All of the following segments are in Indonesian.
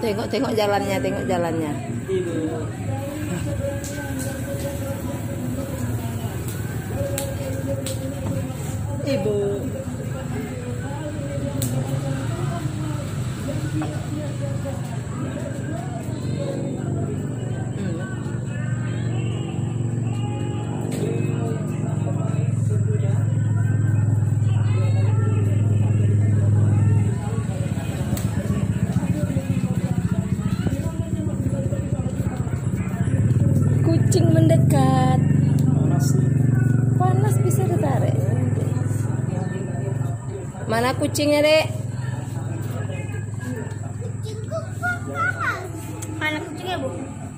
Tengok jalannya, tengok jalannya. Ibu. Kucing mendekat. Panas bisa ditarik. Mana kucingnya, Dek? Kucingku kok panas. Mana kucingnya, Bu?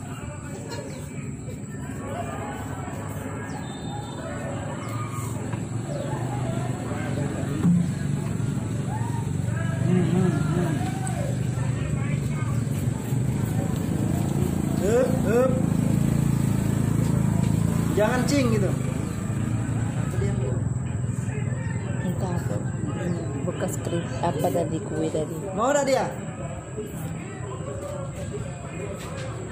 Hup. Jangan cing gitu. Entah apa. Bekas krim apa tadi, kue tadi. Mau dah dia?